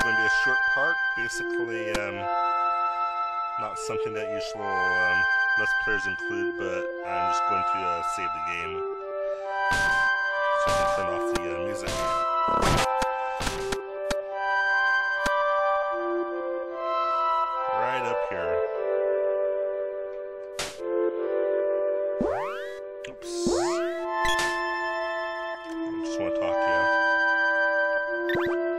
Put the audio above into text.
going to be a short part, basically not something that usual Let's Players include, but I'm just going to save the game. So I can turn off the music. Right up here. Oops. I just want to talk to you.